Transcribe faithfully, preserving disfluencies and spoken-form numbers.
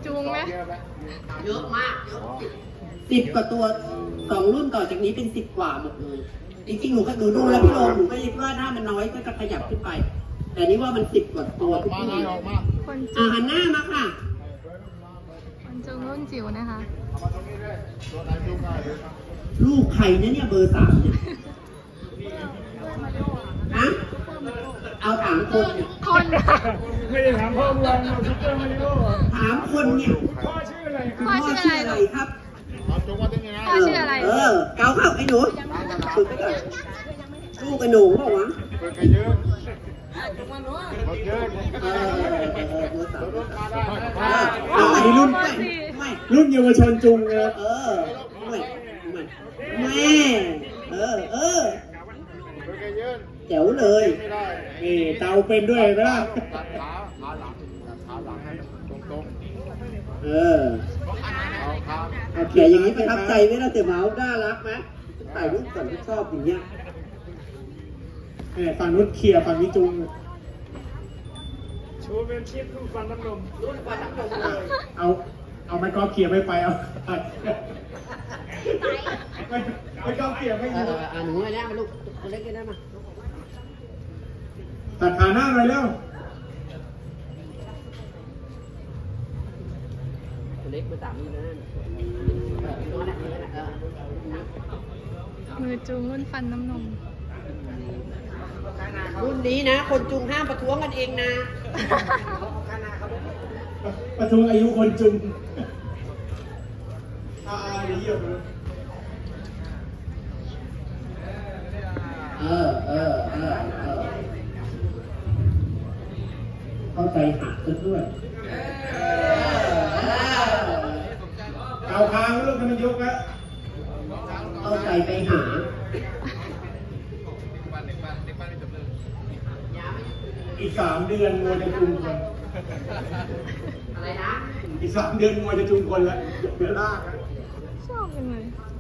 จูงไหมเยอะมากสิบกว่าตัวสองรุ่นต่อจากนี้เป็นสิบกว่าหมดเลยจริงๆหนูก็ดูดูแล้วพี่โรมหนูก็คิดว่าถ้ามันน้อยก็จะขยับขึ้นไปแต่นี่ว่ามันสิบกว่าตัวทุกที่คนจูอ่าง หันหน้ามาค่ะคนจูงรุ่นจิ๋วนะคะลูกใครเนี่ยเนี่ยเบอร์สามเนี่ยฮะเอาถามคนเนี่ยคนไม่ได้ถามพ่อวังเราซุปเปอร์มาริโอถามคนเนี่ยพ่อชื่ออะไรพ่อชื่ออะไรครับพ่อชื่ออะไรเออเกาเข้าไอ้หนูลูกไอ้หนูเปล่าวะมีรุ่นรุ่นเยาวชนจุงนะเออไม่แม่เออเออแจ๋วเลยนี่เตาเป็นด้วยไหมล่ะเออโอเคอย่างนี้ประทับใจไหมล่ะเต๋อเมาส์น่ารักไหมถ่ายรูปก่อนที่ชอบอย่างเงี้ยฝั่งนู้นเขี่ยฝั่งนี้จุงโชว์เป็นชิปรุ่นฟันน้ำนมรุ่นฟันน้ำนมเลยเอาเอาไม้กอล์ฟเขี่ยไม่ไปเอาไม่ไม่กอล์ฟเขี่ยไม่อยู่อ่าหนูไอ้เนี่ยมาลูกตัวเล็กได้มาตัดขาหน้าเลยแล้วตัวเล็กมาสามนี่นะมือจูงรุ่นฟันน้ำนมรุ่นนี้นะคนจุงห้ามประท้วงกันเองนะประท้วงอายุคนจุงอ่าเยี่ยมเลยเออเออเออเออเข้าใจหักกันด้วยเอาคางลูกมันยกแล้วเข้าใจไปหาอีกสามเดือนมวยจะจุงคนอะไรนะอีกสามเดือนมวยจะจุงคนแล้วเดี๋ยวลากชอบยังไง